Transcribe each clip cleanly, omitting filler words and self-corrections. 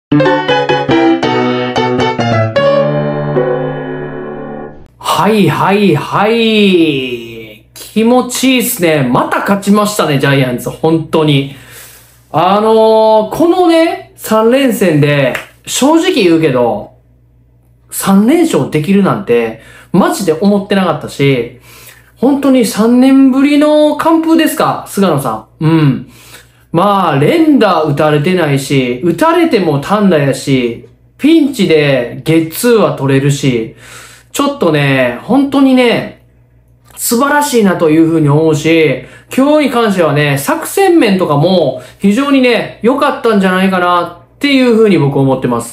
はいはいはい。気持ちいいっすね。また勝ちましたね、ジャイアンツ。本当に。このね、3連戦で、正直言うけど、3連勝できるなんて、マジで思ってなかったし、本当に3年ぶりの完封ですか、菅野さん。うん。まあ、連打打たれてないし、打たれても単打やし、ピンチでゲッツーは取れるし、ちょっとね、本当にね、素晴らしいなというふうに思うし、今日に関してはね、作戦面とかも非常にね、良かったんじゃないかなっていうふうに僕思ってます。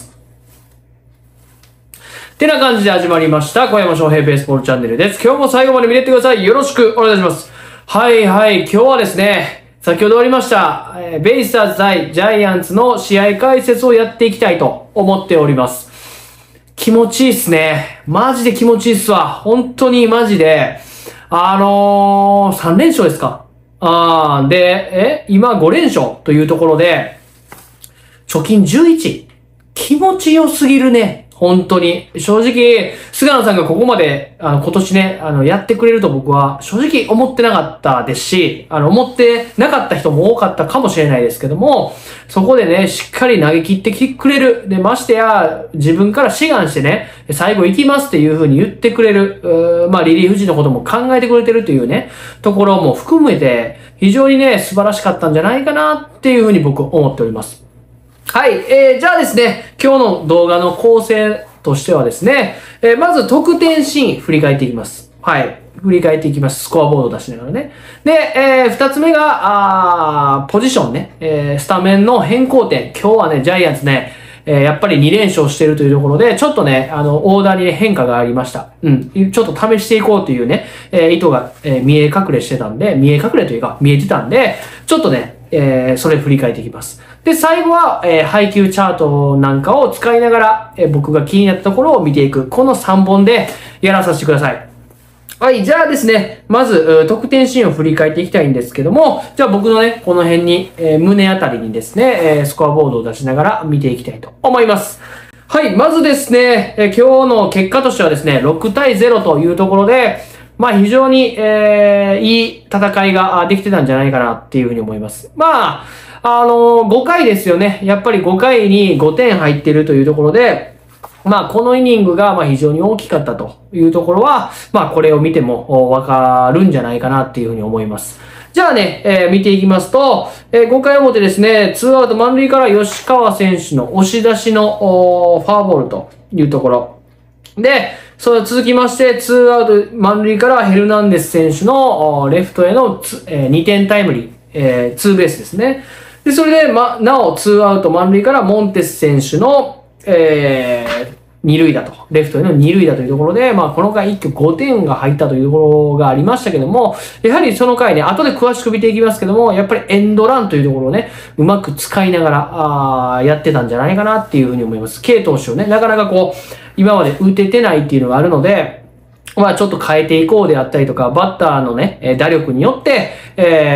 ってな感じで始まりました、小山翔平ベースボールチャンネルです。今日も最後まで見てってください。よろしくお願いします。はいはい、今日はですね、先ほど終わりました、ベイスターズ対ジャイアンツの試合解説をやっていきたいと思っております。気持ちいいっすね。マジで気持ちいいっすわ。本当にマジで。3連勝ですか。で、今5連勝というところで、貯金11。気持ちよすぎるね。本当に。正直、菅野さんがここまで、今年ね、やってくれると僕は正直思ってなかったですし、思ってなかった人も多かったかもしれないですけども、そこでね、しっかり投げ切ってきてくれる。で、ましてや、自分から志願してね、最後行きますっていう風に言ってくれる。まあ、リリーフ陣のことも考えてくれてるというね、ところも含めて、非常にね、素晴らしかったんじゃないかなっていう風に僕思っております。はい。じゃあですね、今日の動画の構成としてはですね、まず得点シーン振り返っていきます。はい。振り返っていきます。スコアボードを出しながらね。で、二つ目が、ポジションね。スタメンの変更点。今日はね、ジャイアンツね、やっぱり2連勝しているというところで、ちょっとね、オーダーに、ね、変化がありました。うん。ちょっと試していこうというね、意図が、見え隠れしてたんで、見え隠れというか、見えてたんで、ちょっとね、それ振り返っていきます。で、最後は、配球チャートなんかを使いながら、僕が気になったところを見ていく。この3本でやらさせてください。はい、じゃあですね、まず、得点シーンを振り返っていきたいんですけども、じゃあ僕のね、この辺に、胸あたりにですね、スコアボードを出しながら見ていきたいと思います。はい、まずですね、今日の結果としてはですね、6対0というところで、まあ非常に、いい戦いができてたんじゃないかなっていうふうに思います。まあ、5回ですよね。やっぱり5回に5点入ってるというところで、まあこのイニングがまあ非常に大きかったというところは、まあこれを見てもわかるんじゃないかなっていうふうに思います。じゃあね、見ていきますと、5回表ですね、2アウト満塁から吉川選手の押し出しのフォアボールというところ。で、それ続きまして、2アウト満塁からヘルナンデス選手のレフトへの2点タイムリー、ツーベースですね。で、それで、なお、2アウト満塁からモンテス選手の、二塁打と、レフトへの二塁打というところで、まあ、この回一挙5点が入ったというところがありましたけども、やはりその回ね、後で詳しく見ていきますけども、やっぱりエンドランというところをね、うまく使いながら、やってたんじゃないかなっていうふうに思います。K 投手をね、なかなかこう、今まで打ててないっていうのがあるので、まあちょっと変えていこうであったりとか、バッターのね、打力によって、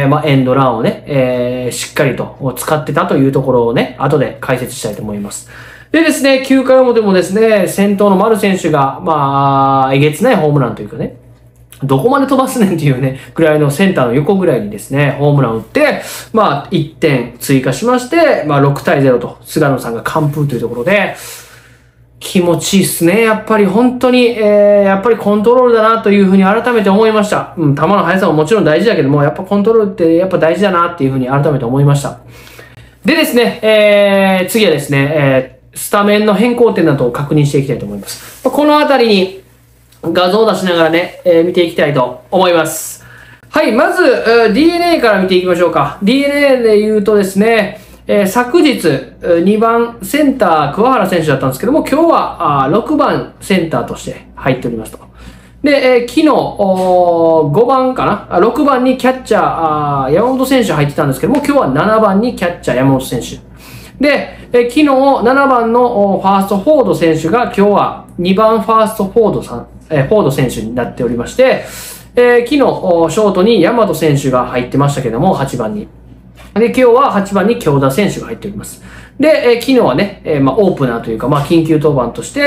まあエンドランをね、しっかりと使ってたというところをね、後で解説したいと思います。でですね、9回表もですね、先頭の丸選手が、まあ、えげつないホームランというかね、どこまで飛ばすねんっていうね、ぐらいのセンターの横ぐらいにですね、ホームランを打って、まあ1点追加しまして、まあ6対0と菅野さんが完封というところで、気持ちいいっすね。やっぱり本当に、やっぱりコントロールだなというふうに改めて思いました。うん、球の速さももちろん大事だけども、やっぱコントロールってやっぱ大事だなっていうふうに改めて思いました。でですね、次はですね、スタメンの変更点などを確認していきたいと思います。このあたりに画像を出しながらね、見ていきたいと思います。はい、まず、DNA から見ていきましょうか。DNA で言うとですね、昨日、2番センター、桑原選手だったんですけども、今日は6番センターとして入っておりますと。で、昨日、5番かな ?6 番にキャッチャー、山本選手入ってたんですけども、今日は7番にキャッチャー、山本選手。で、昨日、7番のファーストフォード選手が今日は2番ファーストフォード選手になっておりまして、昨日、ショートに大和選手が入ってましたけども、8番に。で、今日は8番に京田選手が入っております。 で、昨日はね、オープナーというか、緊急登板として、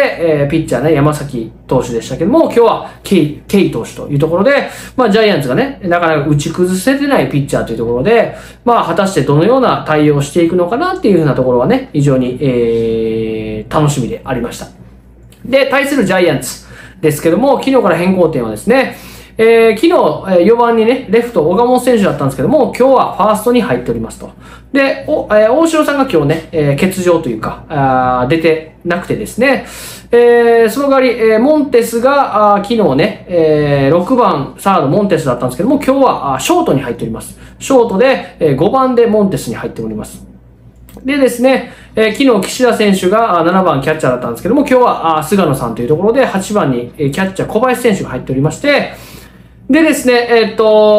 ピッチャーね、山崎投手でしたけども、今日はケイ投手というところで、ジャイアンツがね、なかなか打ち崩せてないピッチャーというところで、果たしてどのような対応をしていくのかなっていうふうなところはね、非常に、楽しみでありました。で、対するジャイアンツですけども、昨日から変更点はですね、昨日、4番にね、レフト、岡本選手だったんですけども、今日はファーストに入っておりますと。で、大城さんが今日ね、欠場というか、出てなくてですね、その代わり、モンテスが、昨日ね、6番サードモンテスだったんですけども、今日はショートに入っております。ショートで、5番でモンテスに入っております。でですね、昨日岸田選手が7番キャッチャーだったんですけども、今日は菅野さんというところで8番にキャッチャー小林選手が入っておりまして、でですね、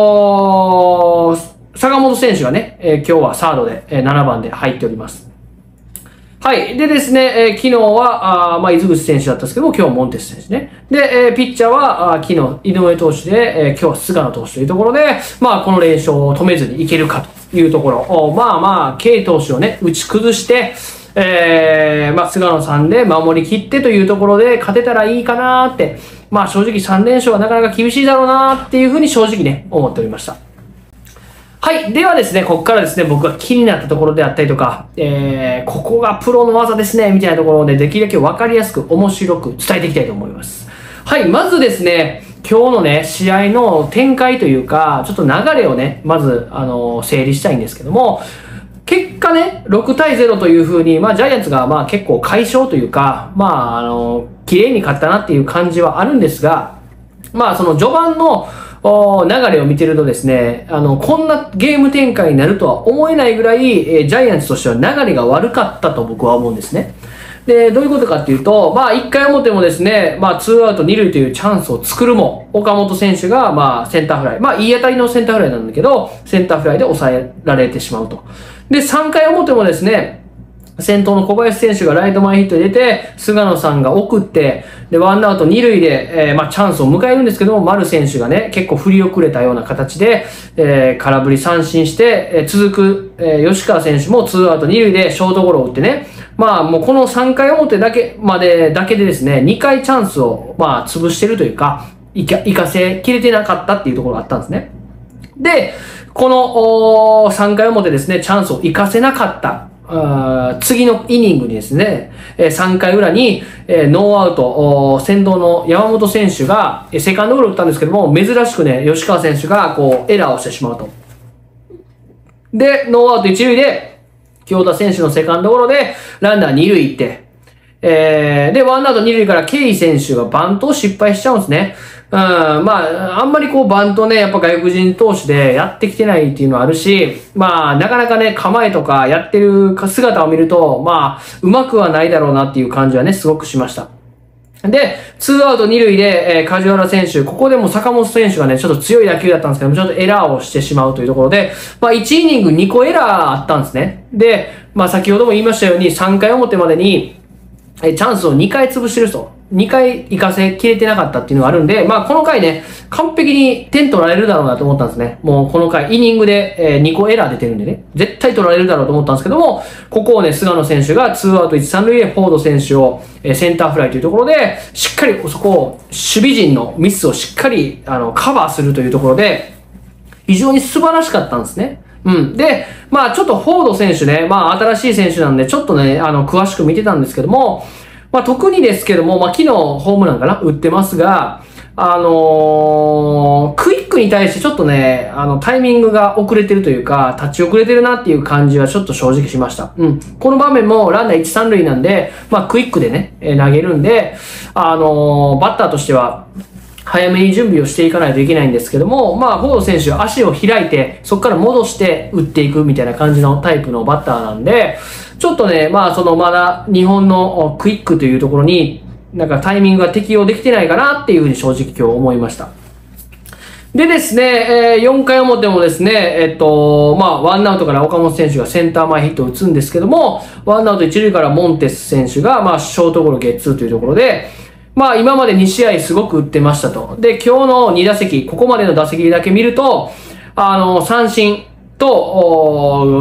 坂本選手がね、今日はサードで7番で入っております。はい。でですね、昨日は、伊豆口選手だったんですけども、今日はモンテス選手ね。で、ピッチャーは、昨日、井上投手で、今日は菅野投手というところで、この連勝を止めずにいけるかというところ。ケイ投手をね、打ち崩して、菅野さんで守り切ってというところで勝てたらいいかなーって、正直3連勝はなかなか厳しいだろうなーっていうふうに正直ね、思っておりました。はい。ではですね、ここからですね、僕が気になったところであったりとか、ここがプロの技ですね、みたいなところでできるだけ分かりやすく面白く伝えていきたいと思います。はい。まずですね、今日のね、試合の展開というか、ちょっと流れをね、まず、整理したいんですけども、結果ね、6対0という風に、ジャイアンツが結構快勝というか、綺麗に勝ったなっていう感じはあるんですが、その序盤の流れを見てるとですね、こんなゲーム展開になるとは思えないぐらい、ジャイアンツとしては流れが悪かったと僕は思うんですね。で、どういうことかっていうと、1回表もですね、2アウト2塁というチャンスを作るも、岡本選手が、センターフライ。いい当たりのセンターフライなんだけど、センターフライで抑えられてしまうと。で、3回表もですね、先頭の小林選手がライト前ヒットで出て、菅野さんが送って、で、ワンアウト2塁で、チャンスを迎えるんですけども、丸選手がね、結構振り遅れたような形で、空振り三振して、続く、吉川選手も2アウト2塁でショートゴロを打ってね、もうこの3回表だけでですね、2回チャンスを、潰してるというか、活かせきれてなかったっていうところがあったんですね。で、この3回表ですね、チャンスを活かせなかった。次のイニングにですね、3回裏に、ノーアウト、先頭の山本選手が、セカンドゴロ打ったんですけども、珍しくね、吉川選手が、エラーをしてしまうと。で、ノーアウト1塁で、京田選手のセカンドゴロで、ランナー2塁行って、で、ワンアウト2塁からケイ選手がバントを失敗しちゃうんですね。あんまりバントね、やっぱ外国人投手でやってきてないっていうのはあるし、なかなかね、構えとかやってる姿を見ると、うまくはないだろうなっていう感じはね、すごくしました。で、2アウト2塁で、梶原選手、ここでも坂本選手がね、ちょっと強い打球だったんですけども、ちょっとエラーをしてしまうというところで、1イニング2個エラーあったんですね。で、先ほども言いましたように、3回表までに、チャンスを2回潰してると。2回活かせきれてなかったっていうのがあるんで、この回ね、完璧に点取られるだろうなと思ったんですね。もうこの回、イニングで、2個エラー出てるんでね、絶対取られるだろうと思ったんですけども、ここをね、菅野選手が2アウト1、3塁でフォード選手を、センターフライというところで、しっかりそこを、守備陣のミスをしっかり、カバーするというところで、非常に素晴らしかったんですね。で、ちょっとフォード選手ね、新しい選手なんで、ちょっとね、詳しく見てたんですけども、特にですけども、昨日ホームランかな打ってますが、クイックに対してちょっとね、タイミングが遅れてるというか、立ち遅れてるなっていう感じはちょっと正直しました。この場面もランナー1、3塁なんで、クイックでね、投げるんで、バッターとしては、早めに準備をしていかないといけないんですけども、フォード選手は足を開いて、そこから戻して打っていくみたいな感じのタイプのバッターなんで、ちょっとね、まだ日本のクイックというところに、タイミングが適用できてないかなっていうふうに正直今日思いました。でですね、4回表もですね、ワンアウトから岡本選手がセンター前ヒットを打つんですけども、ワンアウト1塁からモンテス選手が、ショートゴロゲッツーというところで、今まで2試合すごく打ってましたと。で、今日の2打席、ここまでの打席だけ見ると、三振と、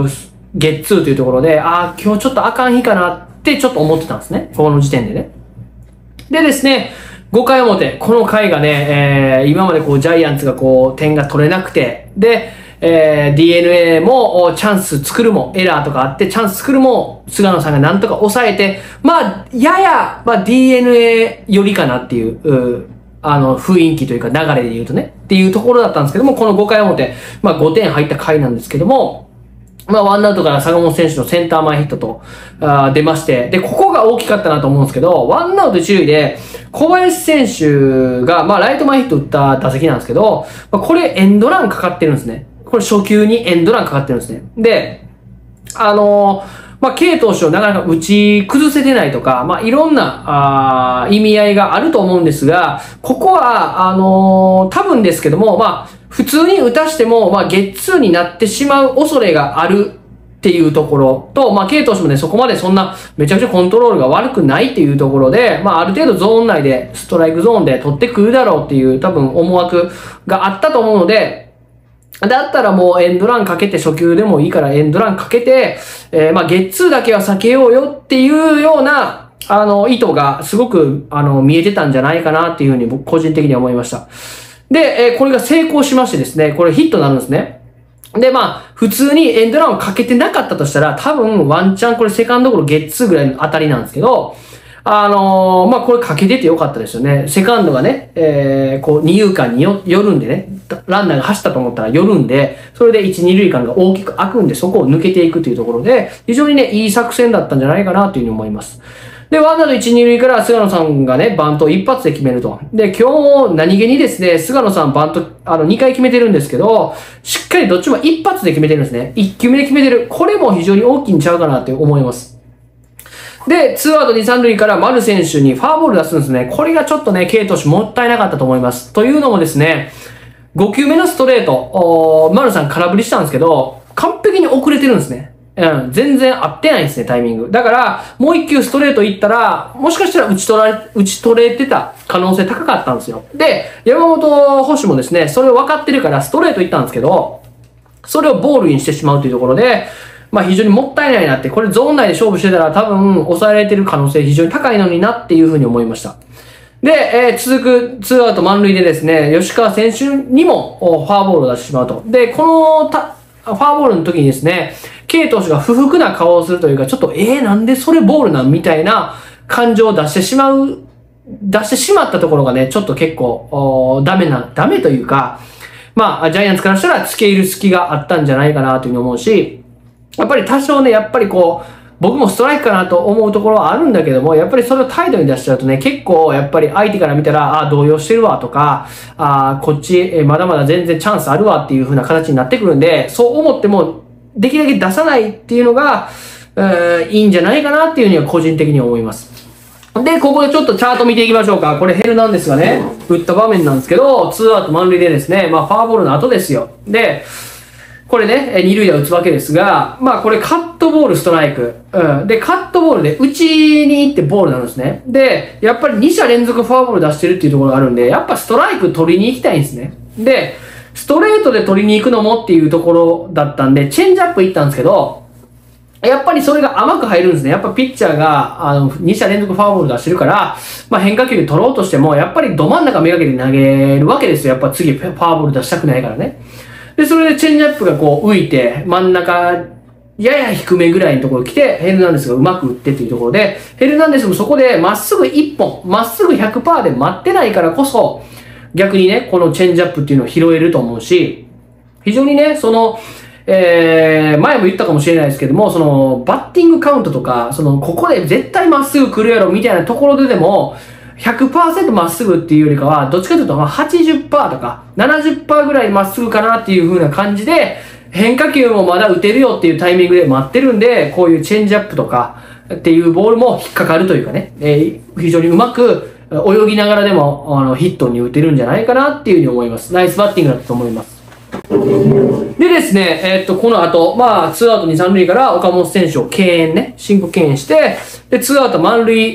ゲッツーというところで、今日ちょっとあかん日かなってちょっと思ってたんですね。この時点でね。でですね、5回表、この回がね、今までこうジャイアンツがこう点が取れなくて、で、DNA もチャンス作るもエラーとかあってチャンス作るも菅野さんがなんとか抑えて、やや、DNA よりかなっていう、雰囲気というか流れで言うとね、っていうところだったんですけども、この5回表、5点入った回なんですけども、ワンアウトから坂本選手のセンター前ヒットと、出まして、で、ここが大きかったなと思うんですけど、ワンアウト一塁で、小林選手が、ライト前ヒット打った打席なんですけど、これエンドランかかってるんですね。これ初球にエンドランかかってるんですね。で、K 投手をなかなか打ち崩せてないとか、いろんな、意味合いがあると思うんですが、ここは、多分ですけども、普通に打たしても、ゲッツーになってしまう恐れがあるっていうところと、K 投手もね、そこまでそんなめちゃくちゃコントロールが悪くないっていうところで、ある程度ゾーン内で、ストライクゾーンで取ってくるだろうっていう多分思惑があったと思うので、だったらもうエンドランかけて、初球でもいいからエンドランかけて、ゲッツーだけは避けようよっていうような、意図がすごく、見えてたんじゃないかなっていうふうに僕個人的には思いました。で、これが成功しましてですね、これヒットになるんですね。で、普通にエンドランをかけてなかったとしたら、多分ワンチャンこれセカンドゴロゲッツーぐらいの当たりなんですけど、これかけててよかったですよね。セカンドがね、二遊間に寄るんでね、ランナーが走ったと思ったら寄るんで、それで一、二塁間が大きく開くんで、そこを抜けていくというところで、非常にね、いい作戦だったんじゃないかなというふうに思います。で、ワンアウト一、二塁から菅野さんがね、バントを一発で決めると。で、今日も何気にですね、菅野さんバント、2回決めてるんですけど、しっかりどっちも一発で決めてるんですね。1球目で決めてる。これも非常に大きいんちゃうかなって思います。で、ツーアウト2、3塁から丸選手にファーボール出すんですね。これがちょっとね、K 投手もったいなかったと思います。というのもですね、5球目のストレート、丸さん空振りしたんですけど、完璧に遅れてるんですね。全然合ってないんですね、タイミング。だから、もう1球ストレートいったら、もしかしたら打ち取れてた可能性高かったんですよ。で、山本捕手もですね、それを分かってるからストレートいったんですけど、それをボールにしてしまうというところで、非常にもったいないなって、これゾーン内で勝負してたら多分抑えられてる可能性非常に高いのになっていうふうに思いました。で、続くツーアウト満塁でですね、吉川選手にもフォアボールを出してしまうと。で、このフォアボールの時にですね、K 投手が不服な顔をするというか、ちょっとなんでそれボールなんみたいな感情を出してしまったところがね、ちょっと結構、ダメというか、ジャイアンツからしたら付け入る隙があったんじゃないかなというふうに思うし、やっぱり多少ね、僕もストライクかなと思うところはあるんだけども、やっぱりそれを態度に出しちゃうとね、結構やっぱり相手から見たら、動揺してるわとか、こっち、まだまだ全然チャンスあるわっていう風な形になってくるんで、そう思っても、できるだけ出さないっていうのが、いいんじゃないかなっていうふうには個人的に思います。で、ここでちょっとチャート見ていきましょうか。これヘルナンデスがね、打った場面なんですけど、ツーアウト満塁でですね、ファーボールの後ですよ。で、これね、二塁打打つわけですが、これカットボールストライク。で、カットボールで打ちに行ってボールなんですね。で、やっぱり2者連続フォアボール出してるっていうところがあるんで、やっぱストライク取りに行きたいんですね。で、ストレートで取りに行くのもっていうところだったんで、チェンジアップ行ったんですけど、やっぱりそれが甘く入るんですね。やっぱピッチャーが、2者連続フォアボール出してるから、変化球で取ろうとしても、やっぱりど真ん中めがけて投げるわけですよ。やっぱ次フォアボール出したくないからね。で、それでチェンジアップがこう浮いて、真ん中、やや低めぐらいのところに来て、ヘルナンデスがうまく打ってっていうところで、ヘルナンデスもそこでまっすぐ1本、まっすぐ 100% で待ってないからこそ、逆にね、このチェンジアップっていうのを拾えると思うし、非常にね、前も言ったかもしれないですけども、バッティングカウントとか、ここで絶対まっすぐ来るやろみたいなところででも、100% まっすぐっていうよりかは、どっちかというと80% とか 70% ぐらいまっすぐかなっていう風な感じで、変化球もまだ打てるよっていうタイミングで待ってるんで、こういうチェンジアップとかっていうボールも引っかかるというかね、非常にうまく泳ぎながらでもヒットに打てるんじゃないかなっていう風に思います。ナイスバッティングだったと思います。でですね、この後、ツーアウト2、3塁から岡本選手を敬遠ね、申告敬遠して、で、ツーアウト満塁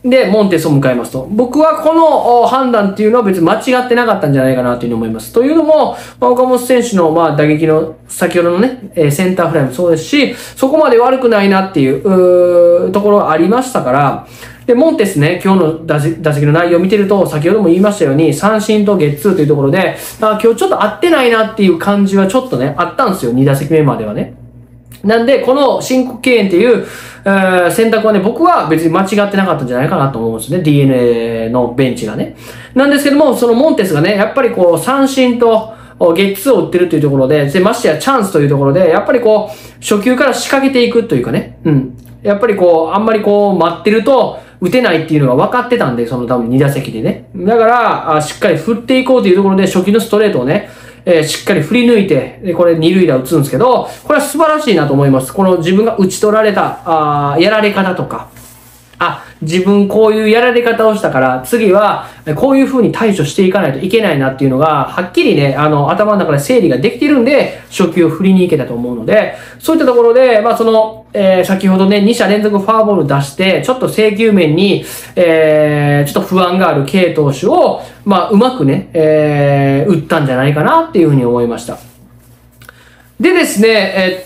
で、モンテスを迎えますと。僕はこの判断っていうのは別に間違ってなかったんじゃないかなというふうに思います。というのも、岡本選手の打撃の先ほどのね、センターフライもそうですし、そこまで悪くないなっていうところがありましたから、で、モンテスね、今日の打席の内容を見てると、先ほども言いましたように、三振とゲッツーというところで、今日ちょっと合ってないなっていう感じはちょっとね、あったんですよ。2打席目まではね。なんで、この申告敬遠っていう、選択はね、僕は別に間違ってなかったんじゃないかなと思うんですね。DNA のベンチがね。なんですけども、そのモンテスがね、やっぱりこう、三振とゲッツーを打ってるというところで、ましてやチャンスというところで、やっぱりこう、初球から仕掛けていくというかね、やっぱりこう、あんまりこう、待ってると、打てないっていうのが分かってたんで、その多分2打席でね。だから、しっかり振っていこうというところで、初球のストレートをね、しっかり振り抜いて、で、これ二塁打打つんですけど、これは素晴らしいなと思います。この自分が打ち取られた、やられ方とか、自分こういうやられ方をしたから、次はこういう風に対処していかないといけないなっていうのが、はっきりね、頭の中で整理ができてるんで、初球を振りに行けたと思うので、そういったところで、先ほどね、2者連続フォアボール出して、ちょっと制球面に、ちょっと不安があるK投手を、うまくね、打ったんじゃないかなっていう風に思いました。でですね、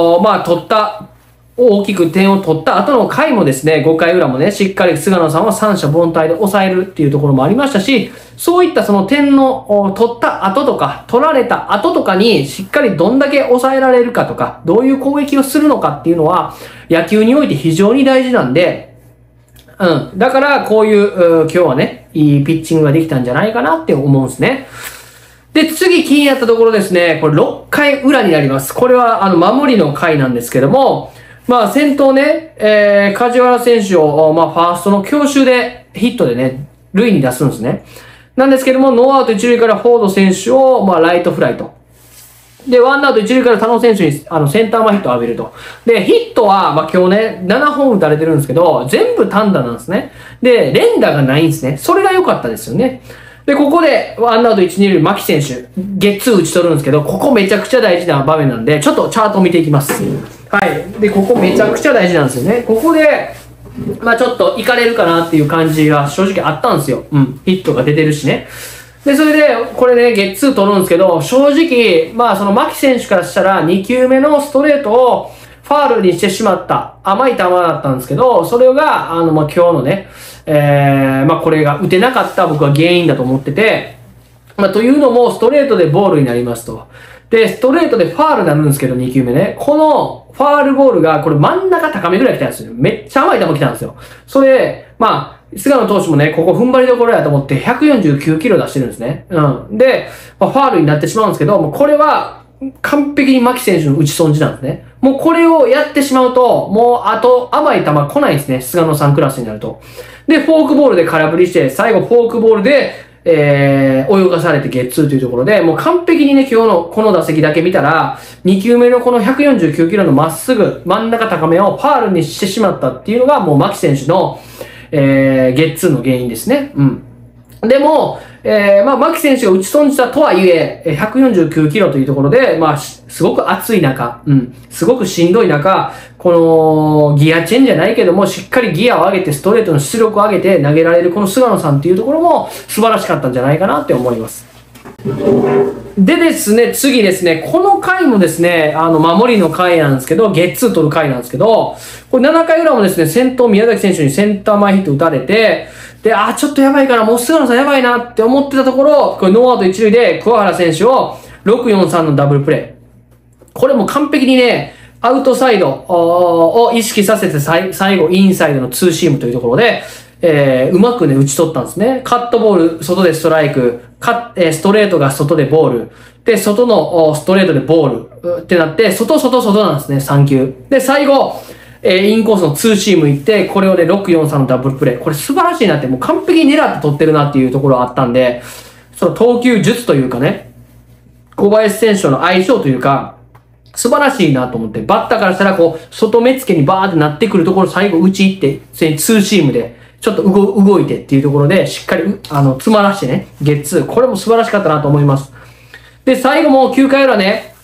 大きく点を取った後の回もですね、5回裏もね、しっかり菅野さんは三者凡退で抑えるっていうところもありましたし、そういったその点の取った後とか、取られた後とかにしっかりどんだけ抑えられるかとか、どういう攻撃をするのかっていうのは、野球において非常に大事なんで、だからこういう、今日はね、いいピッチングができたんじゃないかなって思うんですね。で、次気になったところですね、これ6回裏になります。これは守りの回なんですけども、先頭ね、梶原選手を、ファーストの強襲で、ヒットでね、塁に出すんですね。なんですけども、ノーアウト一塁からフォード選手を、ライトフライと。で、ワンアウト一塁から田野選手に、センター前ヒットを浴びると。で、ヒットは、今日ね、7本打たれてるんですけど、全部単打なんですね。で、連打がないんですね。それが良かったですよね。で、ここで、ワンアウト一、二塁、牧選手、ゲッツー打ち取るんですけど、ここめちゃくちゃ大事な場面なんで、ちょっとチャートを見ていきます。はい。で、ここめちゃくちゃ大事なんですよね。ここで、ちょっと行かれるかなっていう感じが正直あったんですよ。ヒットが出てるしね。で、それで、これね、ゲッツー取るんですけど、正直、その牧選手からしたら、2球目のストレートをファールにしてしまった、甘い球だったんですけど、それが、今日のね、これが打てなかった僕は原因だと思ってて、というのも、ストレートでボールになりますと。で、ストレートでファールになるんですけど、2球目ね。このファールボールが、これ真ん中高めぐらい来たんですよ。めっちゃ甘い球来たんですよ。それ、菅野投手もね、ここ踏ん張りどころやと思って149キロ出してるんですね。で、ファールになってしまうんですけど、もうこれは完璧に牧選手の打ち損じなんですね。もうこれをやってしまうと、もうあと甘い球来ないんですね。菅野さんクラスになると。で、フォークボールで空振りして、最後フォークボールで、泳がされてゲッツーというところで、もう完璧にね、今日のこの打席だけ見たら、2球目のこの149キロのまっすぐ、真ん中高めをファールにしてしまったっていうのが、もう牧選手の、ゲッツーの原因ですね。でも、牧選手が打ち損じたとはいえ、149キロというところで、すごく暑い中、すごくしんどい中、このギアチェンじゃないけども、しっかりギアを上げて、ストレートの出力を上げて投げられるこの菅野さんっていうところも素晴らしかったんじゃないかなって思います。でですね、次ですね、この回もですね、守りの回なんですけど、ゲッツー取る回なんですけど、これ7回裏もですね、先頭宮崎選手にセンター前ヒット打たれて、で、ちょっとやばいから、もう菅野さんやばいなって思ってたところ、これノーアウト一塁で桑原選手を6-4-3のダブルプレー。これも完璧にね、アウトサイドを意識させて最後インサイドのツーシームというところで、うまくね、打ち取ったんですね。カットボール、外でストライク、ストレートが外でボール。で、外のストレートでボールってなって、外なんですね、3球。で、最後、インコースのツーシーム行って、これをね、6-4-3のダブルプレー。これ素晴らしいなって、もう完璧に狙って取ってるなっていうところがあったんで、その投球術というかね、小林選手との相性というか、素晴らしいなと思って、バッターからしたらこう、外目付けにバーってなってくるところ最後打ち行って、ツーシームで、ちょっと動いてっていうところで、しっかり、詰まらしてね、ゲッツー。これも素晴らしかったなと思います。で、最後も9回裏ね、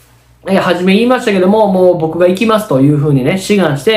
初め言いましたけども、もう僕が行きますというふうにね、志願して、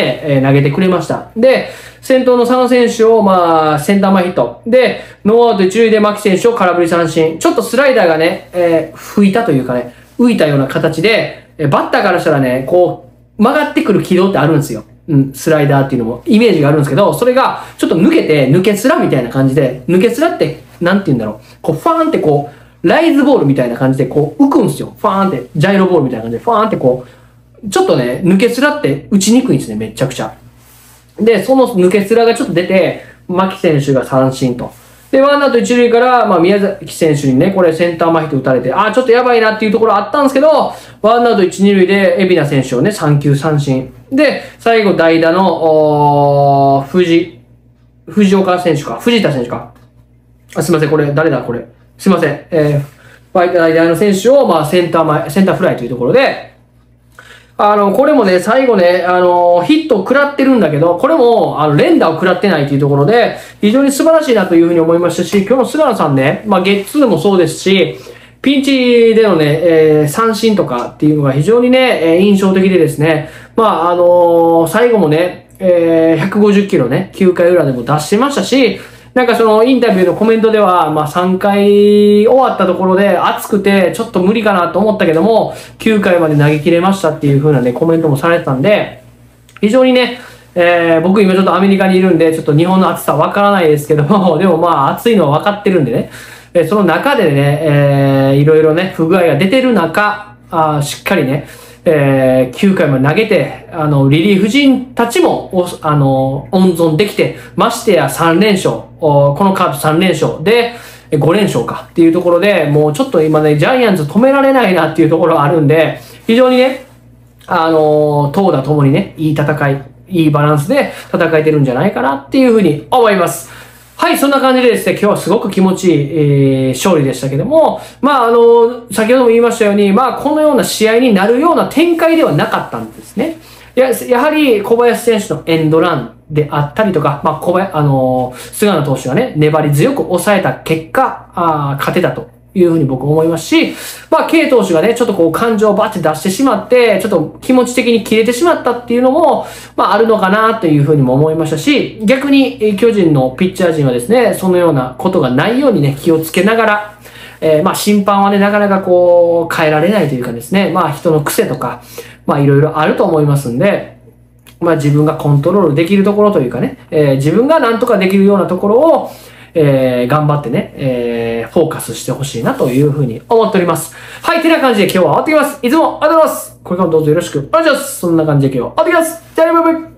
投げてくれました。で、先頭の佐野選手を、センター前ヒット。で、ノーアウト一塁で牧選手を空振り三振。ちょっとスライダーがね、吹いたというかね、浮いたような形で、バッターからしたらね、こう、曲がってくる軌道ってあるんですよ。スライダーっていうのも、イメージがあるんですけど、それが、ちょっと抜けて、抜けスラみたいな感じで、抜けスラって、なんて言うんだろう。こう、ファーンってこう、ライズボールみたいな感じで、こう、浮くんですよ。ファーンって、ジャイロボールみたいな感じで、ファーンってこう、ちょっとね、抜けスラって打ちにくいんですね、めちゃくちゃ。で、その抜けスラがちょっと出て、牧選手が三振と。で、ワンアウト一塁から、宮崎選手にね、これセンター前ヒット打たれて、ちょっとやばいなっていうところあったんですけど、ワンアウト一二塁で、海老名選手をね、3球三振。で、最後代打の、藤岡選手か、藤田選手か。すいません、これ、誰だこれ。すいません。代打の選手を、センターフライというところで、これもね、最後ね、ヒットを食らってるんだけど、これも、連打を食らってないというところで、非常に素晴らしいなというふうに思いましたし、今日の菅野さんね、ゲッツーもそうですし、ピンチでのね、三振とかっていうのが非常にね、印象的でですね、最後もね、150キロね、9回裏でも出してましたし、なんかそのインタビューのコメントでは、3回終わったところで暑くてちょっと無理かなと思ったけども、9回まで投げ切れましたっていう風なね、コメントもされてたんで、非常にね、僕今ちょっとアメリカにいるんで、ちょっと日本の暑さわからないですけども、でも暑いのは分かってるんでね、その中でね、いろいろね、不具合が出てる中、しっかりね、9回まで投げて、リリーフ陣たちも、温存できて、ましてや3連勝、このカード3連勝で、5連勝かっていうところで、もうちょっと今ね、ジャイアンツ止められないなっていうところがあるんで、非常にね、投打ともにね、いい戦い、いいバランスで戦えてるんじゃないかなっていうふうに思います。はい、そんな感じでですね、今日はすごく気持ちいい、勝利でしたけども、先ほども言いましたように、このような試合になるような展開ではなかったんですね。やはり小林選手のエンドランであったりとか、菅野投手がね、粘り強く抑えた結果、勝てたというふうに僕思いますし、K 投手がね、ちょっとこう感情をバッて出してしまって、ちょっと気持ち的に切れてしまったっていうのも、あるのかなというふうにも思いましたし、逆に巨人のピッチャー陣はですね、そのようなことがないようにね、気をつけながら、審判はね、なかなかこう、変えられないというかですね、人の癖とか、いろいろあると思いますんで、自分がコントロールできるところというかね、自分がなんとかできるようなところを、頑張ってね、フォーカスしてほしいなというふうに思っております。はい、てな感じで今日は終わってきます。いつもありがとうございます。これからもどうぞよろしくお願いします。そんな感じで今日は終わってきます。じゃあね、バイバイ。